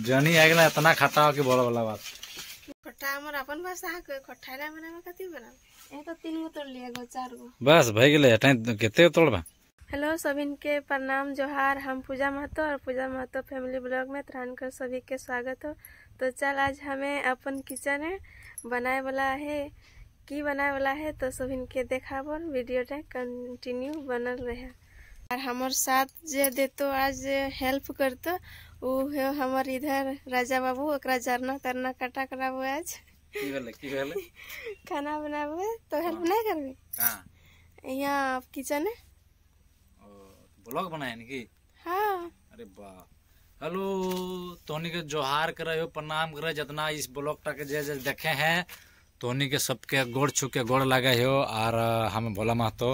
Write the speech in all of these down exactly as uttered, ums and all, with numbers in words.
जनी आ गला इतना खट्टा हो कि बोल वाला बात खट्टा हमर अपन भाषा के खट्टाला बना में कथि बना ए तो तीन गो तोड़ लिया गो चार गो बस भई गेले हटाई केते तोड़बा। हेलो सभी के प्रणाम जोहार। हम पूजा महतो और पूजा महतो फैमिली ब्लॉग में त्राण कर सभी के स्वागत हो। तो चल आज हमें अपन किचन बनाए वाला है की बनाए वाला है तो सभी के देखा बोल वीडियो टे कंटिन्यू बनल रहे। और हमार साथ जे देतो आज हेल्प करतो वो है हमार इधर राजा बाबू ओकरा जरना तरना काटा कराबो आज की भेले की भेले खाना बनाबे तो हेल्प नहीं करबे हां यहाँ किचन है ब्लॉग बनाए की। हाँ अरे वाह हेलो तोनी के जोहार करे हो प्रणाम करे जितना इस ब्लॉग टाके जे जे देखे हैं तोनी के सबके गोड़ छू के गोड़ लगे हो। और हम भोला महतो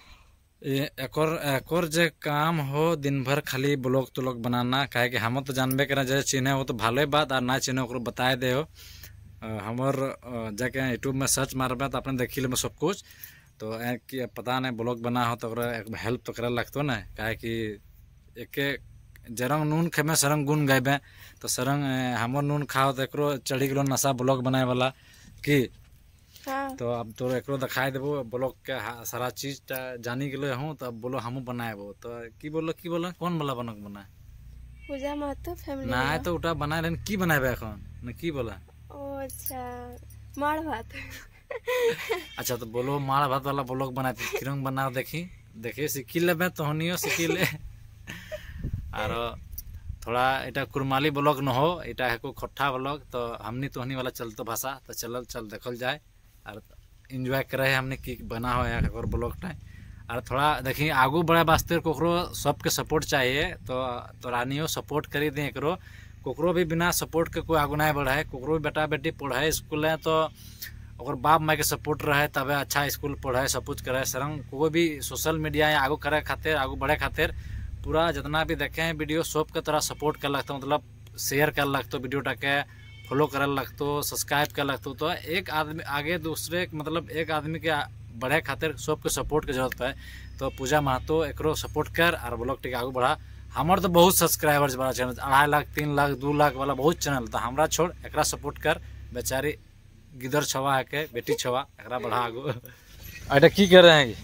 एक और एक और जे काम हो दिन भर खाली ब्लॉग तो लोग बनाना काहे कि हम तो जानबे करे जे चिन्हे हो तो भालो बात और ना चिन्हे ओकरो बताए दे हो। हमर जाके यूट्यूब में सर्च मारबे तो अपने देखी ले सब कुछ तो कि पता नहीं ब्लॉग बना हो तो हेल्प तो करे लगतो ना काहे कि एके जरंग नून खेमे सरंग गुण गायबे तो सरंग हमर नून खाओ तो एकरो चढ़ी गेलो नशा ब्लॉग बनाए वाला की। हाँ। तो अब तो एकरो दिखाई देबो ब्लॉग के सारा चीज जानी गेलो हूं तो अब बोलो हमहू बनाएबो तो की बोलो की बोलो कौन वाला बनक बनाए पूजा महतो फैमिली ना तो उटा बनाए रहन की बनाएबे এখন ना की बोला ओ अच्छा माड़ भात अच्छा तो बोलो माड़ भात वाला ब्लॉग बनाए किरंग बनाओ देखी देखिए सीखी लेबे तोहनियो सीखी ले। और थोड़ा इटा कुरमाली ब्लॉग न हो इटा है को खट्टा ब्लॉग तो हमनी तोहनी वाला चलतो भाषा तो चलल चल देखल जाए और एंजॉय करे हमने की बना हो एक और ब्लॉग टाइम। और थोड़ा देखी आगू बढ़े वास्ते कोकरो सबके सपोर्ट चाहिए तो तोरानियो सपोर्ट करी दे एकरो कोकरो भी बिना सपोर्ट के कोई आगू नहीं बढ़े कोकरो भी बेटा बेटी पढ़े स्कूल है तो और बाप माँ के सपोर्ट रहे तबे अच्छा स्कूल पढ़े सब कुछ करे सरंग कोई भी सोशल मीडिया आगू करे खातिर आगू बढ़े खातिर पूरा जितना भी देखे हैं वीडियो सब के तरह सपोर्ट कर लगता मतलब शेयर कर लगता वीडियो टाके फॉलो कर लगता सब्सक्राइब कर लगता तो एक आदमी आगे दूसरे मतलब एक आदमी के बढ़े खातिर सबके सपोर्ट की जरूरत है। तो पूजा महतो एकरो सपोर्ट कर और ब्लॉग टिके आगू बढ़ा। हमार तो बहुत सब्सक्राइबर्स वाला चैनल अढ़ाई लाख तीन लाख दो लाख वाला बहुत चैनल तो हमरा छोड़ एकरा सपोर्ट कर बेचारी गिदर छवा है के बेटी छवा एकरा बढ़ा आगू। अरे की कर रहे हैं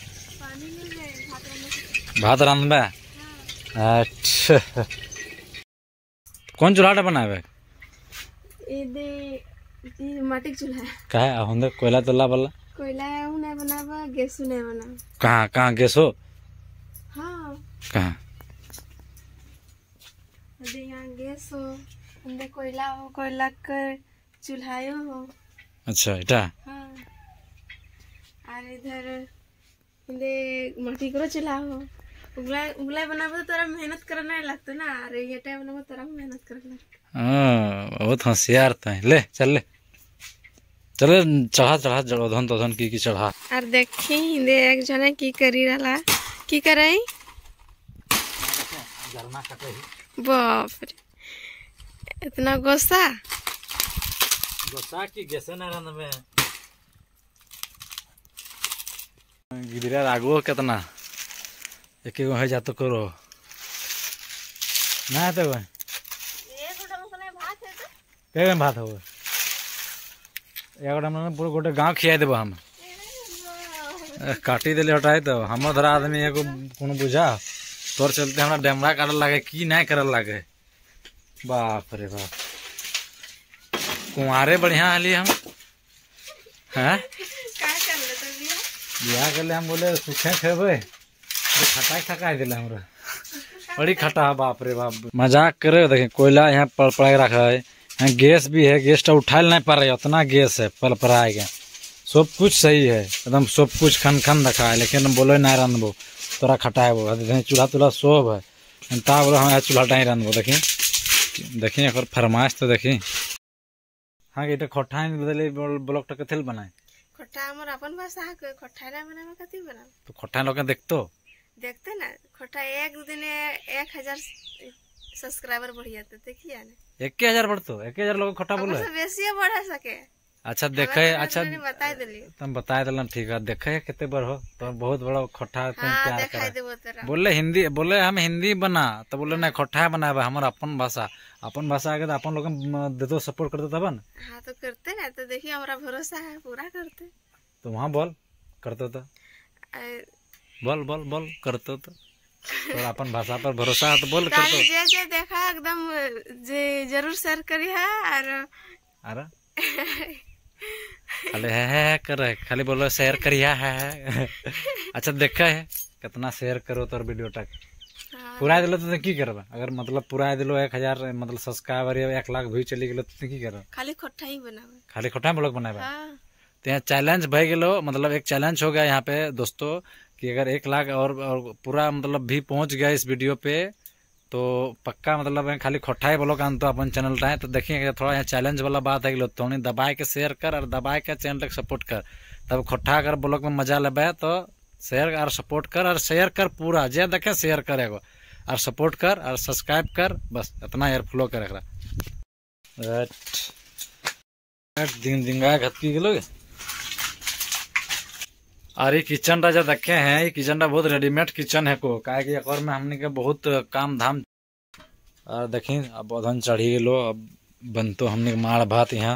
भात रांधबे अच्छा कौन चूल्हा बनावे इदे ई माटी चूल्हा का है होंदे कोयला तोला वाला कोयला नहीं बनावा गैस नहीं बना कहां कहां गैस हो हां कहां अरे यहां गैस हो अंदर कोयला हो कोयला कर चूल्हायो हो अच्छा इटा हां और इधर इधे माटी करो चूल्हा हो उगला उगला बनाबो तो तोरा मेहनत करना नहीं लगता ना अरे ये टाइम बनाबो तोरा मेहनत करना हां बहुत होशियार था ले चल ले चले चढ़ा चढ़ा जड़ोधन तोधन की की चढ़ा और देखी दे एक जने की करी रहला की करई जलना कटे बाप रे इतना गुस्सा गुस्सा की गैसे ना रंद में गिदरा रागो कितना एक एक है जातो करो ना तो एक गोटा में भात है तो के भात हो एक गोटा में पूरा गोटे गांव खिया देबो हम काटी देले हटाई तो हमर धरा आदमी एगो कोनो बुझा तोर चलते हमरा डेमरा काटल लागे की नहीं करल लागे बाप रे बाप कुंवारे बढ़िया हली हम हैं का कर ले तो बिया बिया कर ले हम बोले सुखे खेबे खटाई खटाई दिला हमरा बड़ी खटा बाप रे बाप मजाक करे देखे कोयला यहाँ पड़ पड़ा रखा है यहाँ गैस भी है गैस तो उठा नहीं पा रहे उतना गैस है पल पड़ाएगा सब कुछ सही है एकदम सब कुछ खन खन रखा है लेकिन बोलो ना रंधबो तोरा खटा है वो चूल्हा तुल्हा सब है ता बोलो हम चूल्हा टाई रंधबो देखी देखी एक फरमाइश तो देखी हाँ ये खट्टा बदले ब्लॉक टके थेल बनाए खट्टा हमर अपन भाषा के खट्टा ना बना में कथि बना तो खट्टा लोग देखतो देखते ना खट्टा एक दिन एक हजार सब्सक्राइबर बढ़ जाते देखिए ना एक हजार बढ़तो एक हजार लोग खट्टा बोले बेसिए बढ़ा सके अच्छा देखे अच्छा बता दिली तुम बता दिल ठीक है देखे कितने बार हो तो बहुत बड़ा खोटा तुम हाँ, प्यार दिखाई कर देबो तोरा। बोले हिंदी बोले हम हिंदी बना तो बोले नहीं खोटा बनाए हमारा अपन भाषा अपन भाषा आगे तो अपन लोग दे दो सपोर्ट करते तब ना। हाँ तो करते हैं तो देखिए हमारा भरोसा है पूरा करते। तो वहाँ बोल करते तो अ- बोल बोल बोल करते तो तो अपन भाषा पर भरोसा है तो बोल ताली करते जे जे देखा एकदम जे जरूर शेयर करी है और अरे खाली है, है कर रहे खाली बोलो शेयर करिया है अच्छा देखा है कितना शेयर करो तो वीडियो तक हाँ, पूरा दिलो तो की करबा अगर मतलब पूरा दिलो एक हजार मतलब सब्सक्राइबर या एक लाख व्यू चली गेलो तो की करबा खाली खोटा ही बनावे। खाली खोटा ब्लॉग बनाएबा हाँ, तो यहाँ चैलेंज भय गेलो मतलब एक चैलेंज हो गया यहाँ पे दोस्तों कि अगर एक लाख और, और पूरा मतलब भी पहुंच गया इस वीडियो पे तो पक्का मतलब खाली खोटा ही ब्लॉग आन तो अपन चैनल रहे तो देखिए थोड़ा यहाँ चैलेंज वाला बात है कि थोड़ी दबाए के शेयर कर और दबाए के चैनल तक सपोर्ट कर तब खोटा अगर ब्लॉग में मजा लेबे तो शेयर और सपोर्ट कर और शेयर कर पूरा जे देखे शेयर करेगो और सपोर्ट कर और सब्सक्राइब कर बस इतना यार फ्लो करे दिन दिन घटकी गेलो अरे किचन राजा देखे हैं ये किचन टा बहुत रेडीमेड किचन है को काहे कि एक और में हमने के बहुत काम धाम और देखी अब अधन चढ़ी गेलो अब बनतो हमने के माड़ भात यहाँ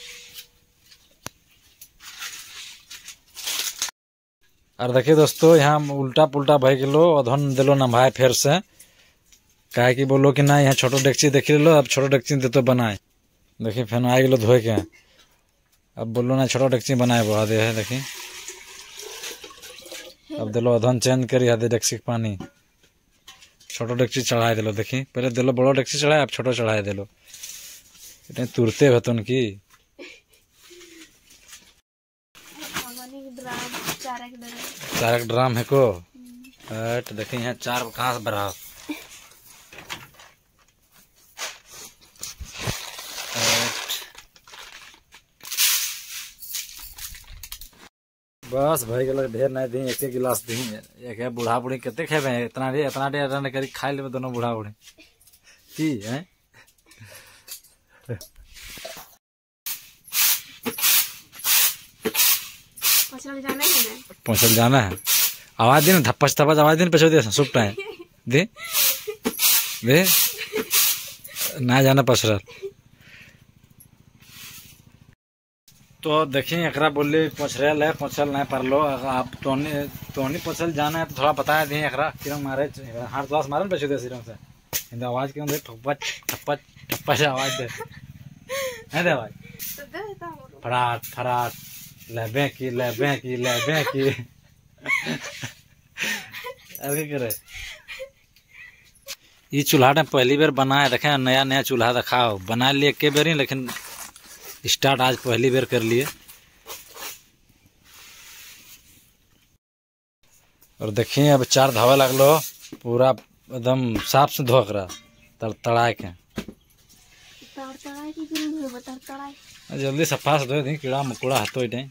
और देखिए दोस्तों यहाँ उल्टा पुल्टा भय गेलो अधन दिलो नभाए फेर से काहे कि बोलो कि ना यहाँ छोटो डेक्ची देख लो अब छोटो डेक्ची दे तो बनाए देखिए फिर आ गेलो धोए के अब बोलो ना छोटो डेक्ची बनाए बहा दे है देखी अब दिलो अधन चेंज करी दे डेक्ची के पानी छोटो डेक्ची चढ़ाए दिलो देखी पहले दिलो बड़ो डेक्ची चढ़ाए अब छोटो चढ़ाए दिलो इतने तुरते होतन की चार एक ड्राम है को हट देखी यहाँ चार कहाँ से भरा बस भाई गल ढेर नहीं दी एक गिलास दी एक है बूढ़ा बूढ़ी कितने खेबे इतना रे इतना रे इतना करी खाई लेबे दोनों बूढ़ा बूढ़ी की है पहुंचल जाना है आवाज दी ना धप्पच धप्पच आवाज दी ना पछो दे सुपटा है दे दे ना जाना पसरल तो देखिए एकरा बोली पछरल है पछल नहीं पारलो आप तोनी तोनी पछल जाना है तो थोड़ा बताया दी एकरा किरंग मारे हाथ तो मारन पछो दे सिरंग से हिंद आवाज क्यों दे ठप्पच ठप्पच ठप्पच आवाज दे है दे आवाज फराट फराट लेबे की लेबे की लेबे की ऐसे करे ये चूल्हा ने पहली बार बनाया देखे नया नया चूल्हा दिखाओ बना लिए के बेरी लेकिन स्टार्ट आज पहली बार कर लिए और देखिए अब चार धावा लगलो पूरा एकदम साफ से धो कर तर तड़ाए के जल्दी सफा से धो दी कीड़ा मकोड़ा हतो इटे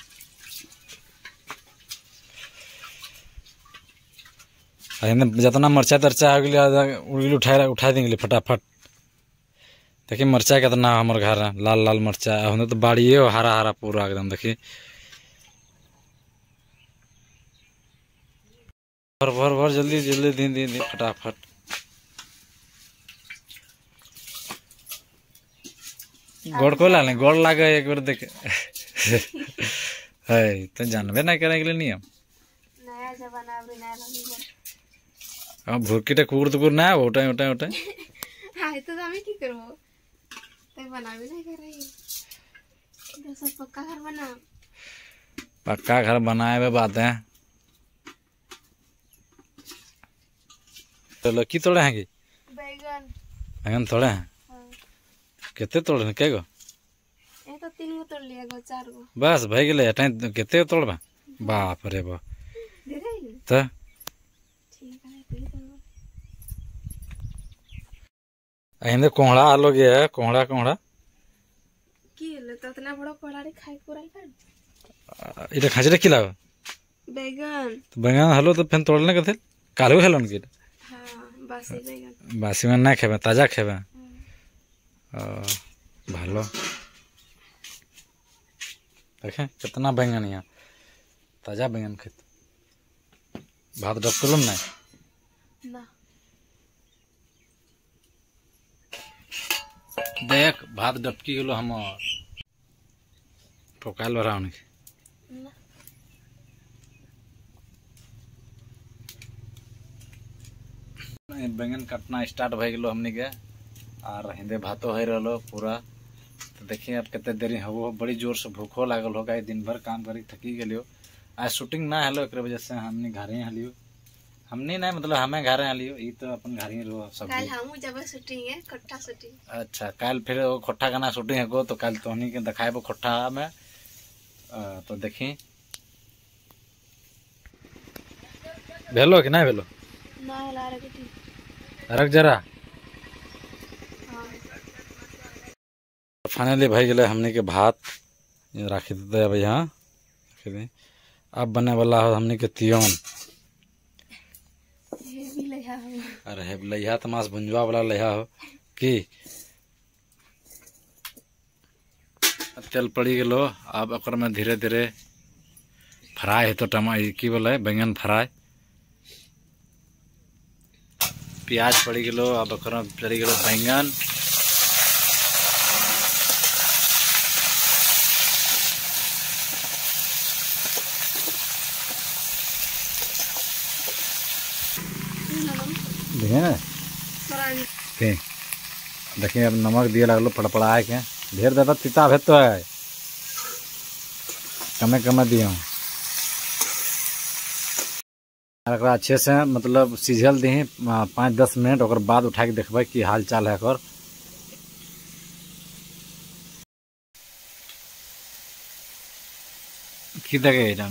जितना मरचा तरचा हो गई उठा उठा देंगे फटाफट देखिए मरचा कितना हमारे घर है लाल लाल मरचा हमने तो बाड़िए हरा हरा पूरा एकदम देखिए भर भर भर जल्दी जल्दी दिन दिन दिन फटाफट गोड़ को ला लें गोड़ लागे एक बार देख है तो जानबे ना करें के लिए नियम नया जमाना अभी नया हम भूरकीटा कुकुर तुकुर ना उठाए उठाए उठाए हाय तो हमें की करबो तै बनावे नहीं कर रही तो सब पक्का घर बना पक्का घर बनाए हुए बात है तो लकी तोड़े हैं कि बैगन बैगन तोड़े हैं हाँ। कितने तोड़े हैं के गो ये तो तीन गो तोड़ लिया गो चार गो बस भाई गले अटाई कितने तोड़बा बाप रे बाप दे रही तो ठीक है तो ये तोड़ अहिंदे कोहड़ा आलो गया कोहड़ा कोहड़ा की ले तो इतना बड़ा कोहड़ा रे खाई पूरा कर इधर खजरे खिलाओ बैगन तो बैंगन हलो तो फिर तोड़ने के थे कालू हेलन की हां बासी बैगन बासी में ना खेबे ताजा खेबे भालो देखें कितना बैंगन यहाँ ताजा बैंगन खेत भात डब करूँ ना देख भात डबकी गलो हम ठोकाल बड़ा उनके बैंगन काटना स्टार्ट भे गलो हमने के और हिंदे भातो हो रहा पूरा। तो देखिए अब कितने देरी हो बड़ी जोर से भूखो लागल होगा दिन भर काम करी थकी गलियो। आज शूटिंग ना हलो एक वजह से हमने घर ही हलियो हमने ना मतलब हमें घर हलियो ई तो अपन घर ही रहो सब कल हमहु जब शूटिंग है खोट्टा शूटिंग। अच्छा कल फिर वो खोट्टा गाना शूटिंग है को तो कल तो नहीं के दिखाएबो खोट्टा में। आ, तो देखी भेलो कि ना भेलो ना ला रखी रख जरा फाइनली भाई गए हमने के भात राखी देते अब यहाँ अब बने वाला हो हमने के तियोन अरे हे लइहा तो मास भुंजवा वाला लइहा हो कि तेल पड़ी गलो। अब अकर में धीरे धीरे फ्राई है तो टमा की बोले बैंगन फ्राई प्याज पड़ी गलो। अब अकर में पड़ी गलो बैंगन देखिए देखिए अब नमक दिए लगलो फड़फड़ाए के ढेर ज्यादा तीता भेत तो है कमे कमे दियो अच्छे से मतलब सीझल दी पाँच दस मिनट और बाद उठा के देखबे की हाल चाल है एकर। की देखे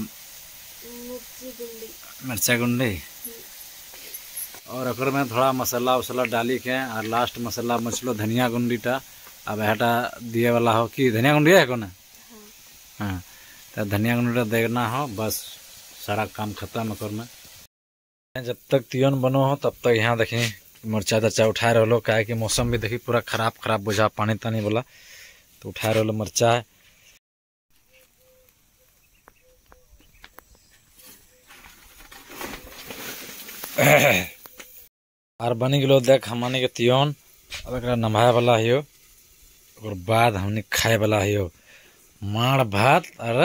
मिर्चा गुंडी और अकर में थोड़ा मसाला वसाला डाली के और लास्ट मसाला मछलो धनिया गुंडी टा अब हटा दिए वाला हो कि धनिया गुंडी है को ना हाँ तो धनिया गुंडी देना हो बस सारा काम खत्म अकर में। जब तक तियोन बनो हो तब तक यहाँ देखिए मिर्चा तर्चा उठाए रहो क्या कि मौसम भी देखिए पूरा खराब खराब बुझा पानी तानी वाला तो उठाए रहो मिर्चा है और बनी गलो देख हमने के तियोन अब एक नमाए वाला हियो और बाद हमने खाए वाला हियो माड़ भात और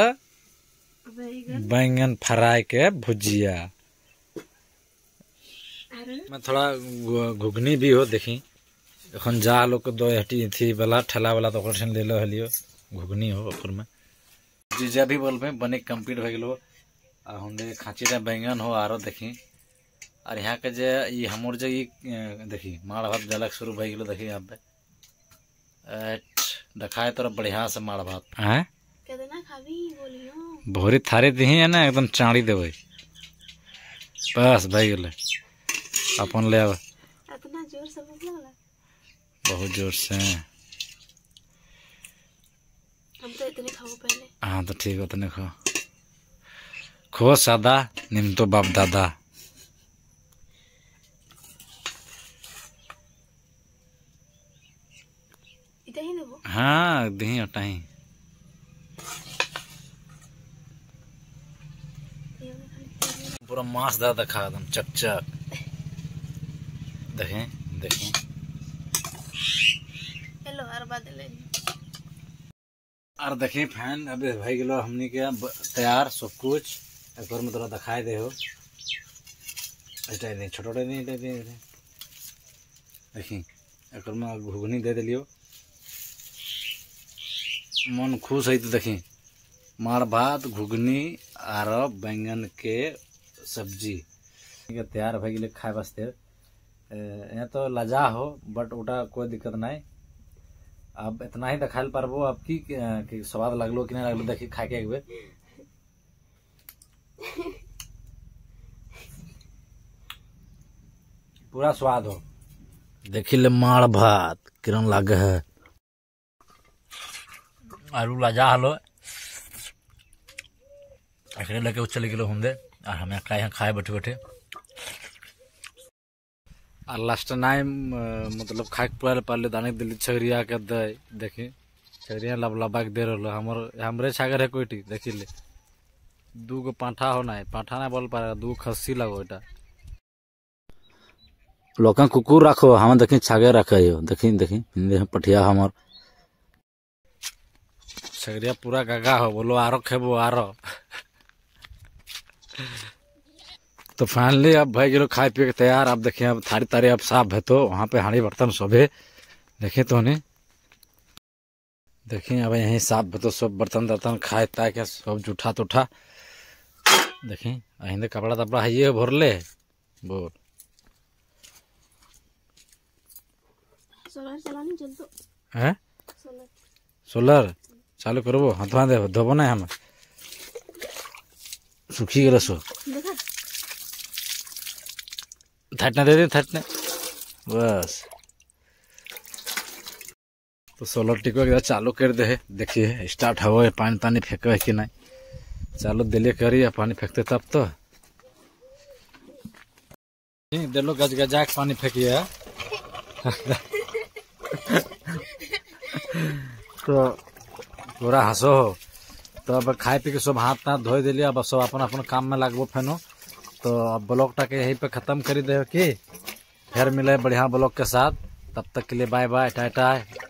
बैंगन फ्राई के भुजिया में थोड़ा घुगनी भी हो देखी एखन जा लोग दो हटी थी वाला ठेला वाला तो ले लो हलियो घुगनी हो ओकर में जीजा भी बोलबे बने कंप्लीट हो गलो आ हमने खाची बैंगन हो आरो देखी और यहाँ के जे ये हमर जे देखी माड़ भात जलक शुरू भई गेलो देखी यहाँ पे दिखाए तो बढ़िया से माड़ भात हैं कितना खाबी बोलियो भोरी थारी दी है ना एकदम चाड़ी देबे बस भई गेले अपन ले आवे इतना जोर से भूख लगला बहुत जोर से हम तो इतने खाओ पहले हाँ तो ठीक है उतने खो खो सादा निम तो बाप दादा हाँ दही हटाई पूरा मांस दा दिखा एकदम चकचक देखें देखें हेलो हर बात ले और देखिए फैन अबे भाई गेलो हमनी के तैयार सब कुछ एक बार में तोरा दिखाई दे हो ऐसा नहीं छोटा छोटा नहीं दे दे देखी एक में घुगनी दे दिलियो मन खुश है तो देखी माड़ भात घुगनी और बैंगन के सब्जी तैयार भे गए खाए वास्ते यहाँ तो लजा हो बट उटा कोई दिक्कत नहीं अब इतना ही दिखाई पारबो अब की, की स्वाद लगलो कि नहीं लगलो देखी खा के एक बेर पूरा स्वाद हो देखी ले माड़ भात किरण लागे है आलू लाजा हलो अकेले लेके चले गए होंगे और हमें खाए खाए बैठे बैठे और लास्ट टाइम मतलब खाए पूरा पहले दाने दिल्ली छगरिया के दे देखी छरिया लबलबा के दे रहा हमर हमरे छागर है कोईटी देखी ले दू गो पांठा होना है पांठा ना बोल पा दू खस्सी लगो एटा लोका कुकुर रखो हम देखी छागे रखे हो देखी देखी हिंदे पठिया हमर छगरिया पूरा गगा हो बोलो आरो खेबो आरो तो फाइनली अब भाई गिरो खाए पिए के तैयार। आप देखिए अब थारी तारी अब साफ है तो वहाँ पे हांडी बर्तन सब है देखिए तो नहीं देखिए अब यहीं साफ है तो सब बर्तन बर्तन खाए ताए के सब जूठा तुठा देखिए अहिंदे कपड़ा तपड़ा है ये भर ले बोल सोलर चलानी चल तो हैं सोलर सोलर चालू करबो हाथ दे धोबो ना हम सुखी गलो सो देखा थटने दे दे थटने बस तो सोलर टिको एक चालू कर दे देखिए स्टार्ट हो पानी पानी फेंके कि नहीं चालू दिले करी पानी फेंकते तब तो दिलो गज गजा के पानी फेंकिए तो पूरा हंसो हो तो अब खाए पी के सब हाथ हाथ धोई दिलिए अब सब अपन अपन काम में लगबो फेनो तो अब ब्लॉग टाके यहीं पे खत्म कर दे कि फिर मिले बढ़िया ब्लॉग के साथ तब तक के लिए बाय बाय टाटा।